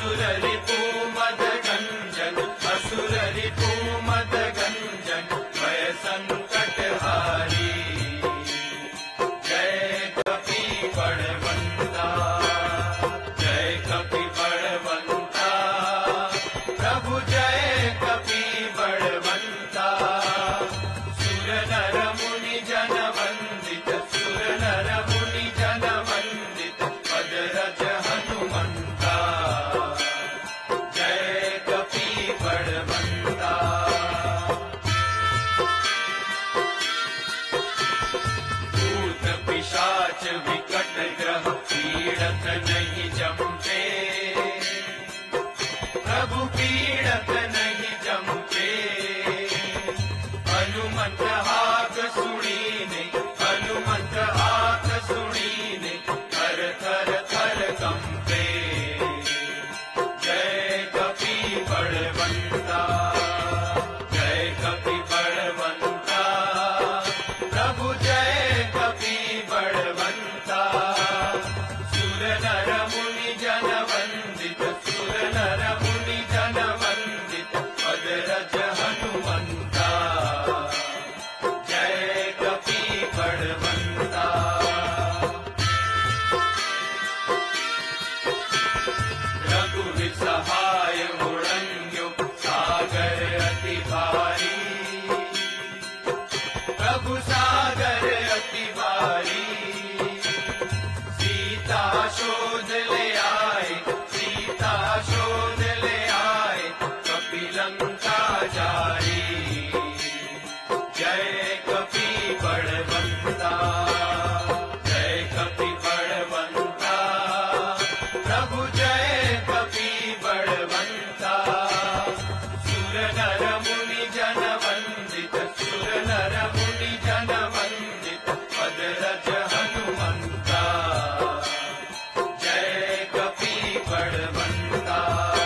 असुर रिपु मद गंजन, असुर रिपु मद गंजन, भय संकट हारी। जय कपि बड़वंता, जय कपि बड़वंता, प्रभु जय कपि बड़वंता। सुर नर मुनि जन वंदित, सुर नर मुनि जन वंदित, पदरज हनुमंता। जय कपि बड़वंता। भूत पिशाच विकट ग्रह पीड़त नहीं जमते, प्रभु पीड़त नहीं जमते। हनुमंत हाक सुनीने, हनुमंत हाक सुनीने, थर थर थर कंपे। जय कपि बड़वंता, जय कपि बड़वंता, प्रभु जय कपि बड़वंता। सुर नर मुनि जन वंदित, सुर नर मुनि जन वंदित, पदरज हनुमंता। जय कपि बड़वंता। रघुवीर सहाय मुड़ंग्यो, सागर अति भारी, प्रभु सागर अति भारी। सीता शोध ले आए, सीता शोध ले आए, कपि लंका जारी। जय कपि बड़वंता, जय कपि बड़वंता, प्रभु जय कपि बड़वंता। सुर नर मुनि जन वंदित, सुर नर मुनि जन वंदित, पदरज हनुमंता। जय कपि बड़वंता।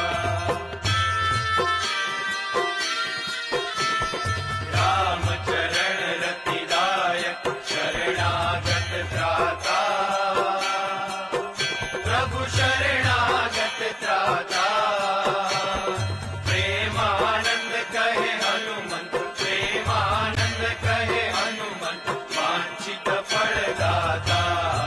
राम चरण रति दायक, शरणागत त्राता, प्रभु शरणागत त्राता। प्रेमानंद कहे हनुमंत, प्रेमानंद कहे हनुमंत, वांछित फल दाता।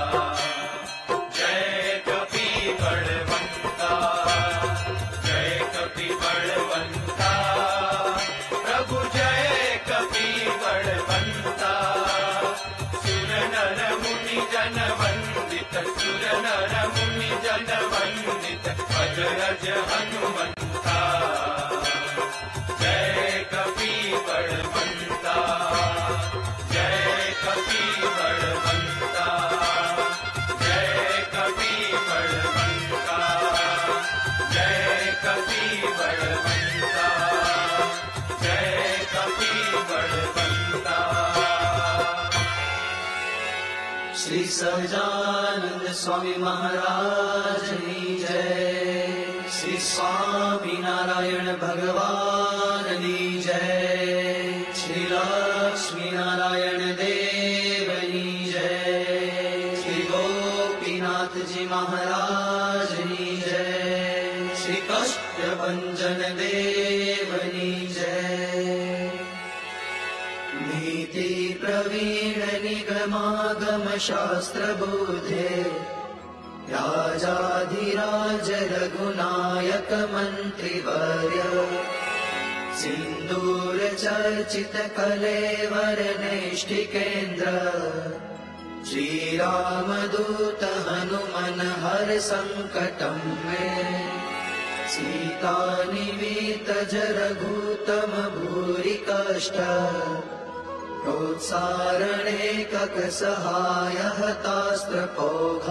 जय कपि बड़वंता, जय कपि बड़वंता, प्रभु जय कपि बड़वंता। सुर नर मुनि जन वंदित, सुर नर मुनि जन वंदित, पदरज हनुमंता। जय कपि बड़वंता, जय कपि बड़वंता, जय कपि बड़वंता, जय कपि बड़वंता, जय कपि बड़वंता। श्री सहजानंद स्वामी महाराज की जय। श्री स्वामी नारायण भगवान की जय। श्री लक्ष्मी नारायण देव की जय। श्री गोपीनाथ जी महाराज की जय। श्री कष्टभंजन देव की जय। नीति प्रवीण निगमागम शास्त्र बोधे, राजाधिराज रघुनायक मंत्रिवर्य। सिंदूर चर्चित कलेवर नैष्ठिकेन्द्र, श्री रामदूत हनुमन हर संकटं मे। सीता निवीत जरघूतम भूरि कष्ट, प्रोत्सारणे कक सहाय हतास्त्रपौघ।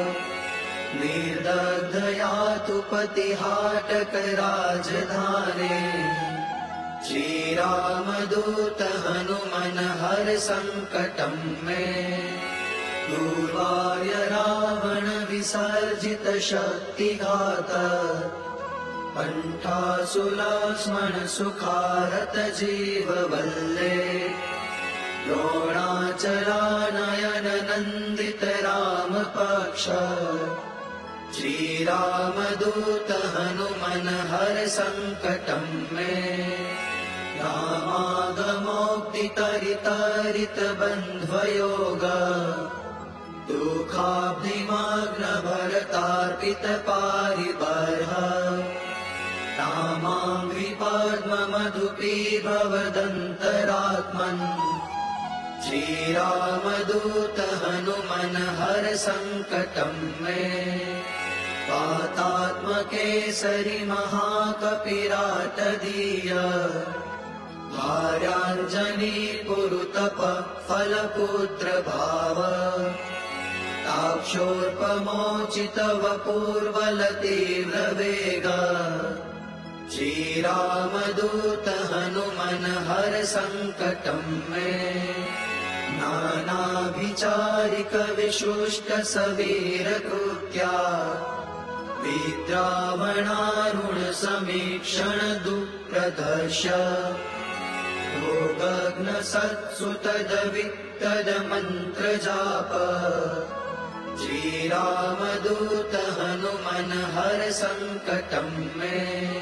निर्दग्धया तु पतिहाटक राजधाने, श्री रामदूत हनुमन हर संकटं मे। दुर्वार्य रावण विसर्जित शक्तिघात, कंठासुलास्मण सुखारत जीव वल्ले। द्रोणाचलानयन नन्दित राम पक्ष, श्री राम दूत हनुमन हर संकटं मे रामागमोक्ति तरित बन्ध्वयोग दुःखाब्धिमग्न भरतार्पित पारिबर्ह रामाङ्घ्रि पद्ममधुपीभवदन्तरात्मन् श्रीरामदूत हनुमन हर संकटं मे वातात्मकेसरि महाकपिराटदीय भार्याञ्जनी कुरुतप फलपुत्र भाव ताक्षोर्पमोचित वपुर्बलतीव्रवेग श्रीरामदूत हनुमन हर संकटं मे नानाभिचारिक विशुष्ट सवीर कृत्या विद्रावणारुण समीक्षण दुःप्रदर्श भोगग्न सत्सुतद मंत्र जाप श्रीरामदूत हनुमन हर संकटं मे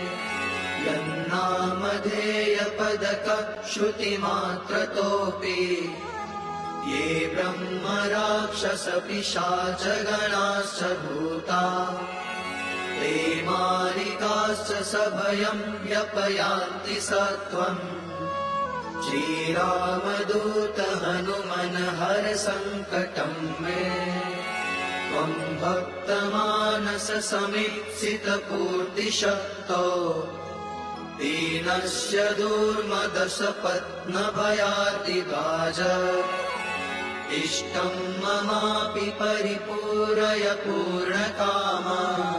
यन्नामधेय पदक श्रुतिमात्रतोऽपि ये ब्रह्म राक्षस पिशाच गणाश्च भूता ते मालिकाश्च सभयं व्यपयान्ति सत्वम् श्रीरामदूत हनुमन हर संकटं मे त्वं भक्तमानस समीप्सित पूर्तिशक्तो दीनस्य दुर्मदसपत्न भयार्तिभाज इष्टं ममापि परिपूरय पूर्णकामा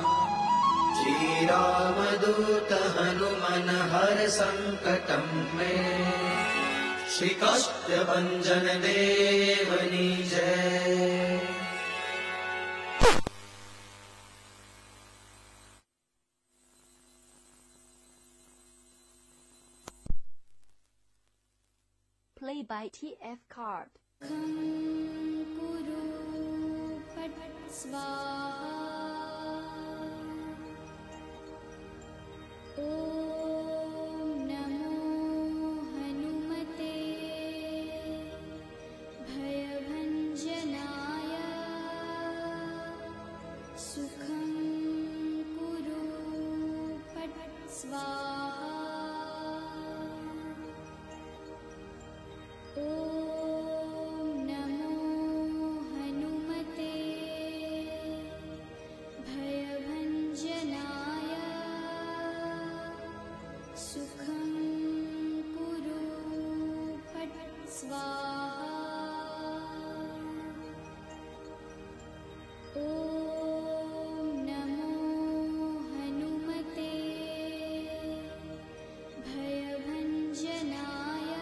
श्रीरामदूत हनुमन हर संकटं मे श्री काष्ठभञ्जन देवनी जय। Play by TF Card. Kuru Pat Swaha Om Namo Hanumate Bhayavanjanaya Sukham Kuru Pat Swaha Om Namo Hanumate Bhayavanjanaya Sukham Kuru Pat Swaha Om Namo Hanumate Bhayavanjanaya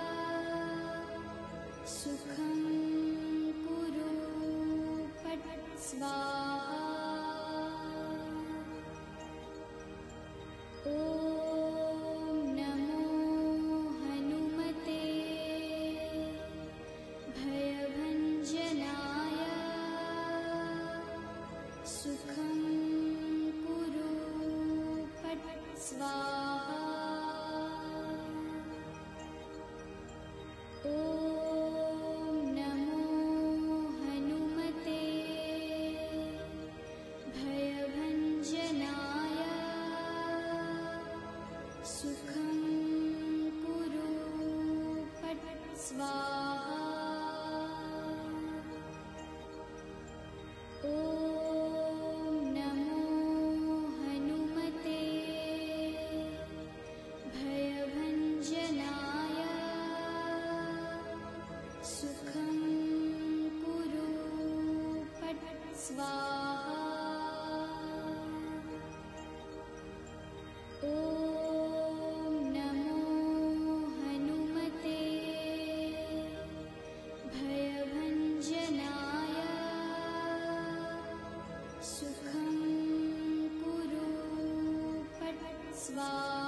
Sukham Kuru Pat Swaha Om Namo Hanumate Bhayavanjanaya Sukham Kuru Pat Swaha Om Namo Hanumate Bhayavanjanaya Sukham Kuru Pat Swaha Om Namo Hanumate Bhayavanjanaya Sukham Kuru Pat Swaha Om Namo Hanumate Bhayavanjanaya Sukham Kuru Pat Swaha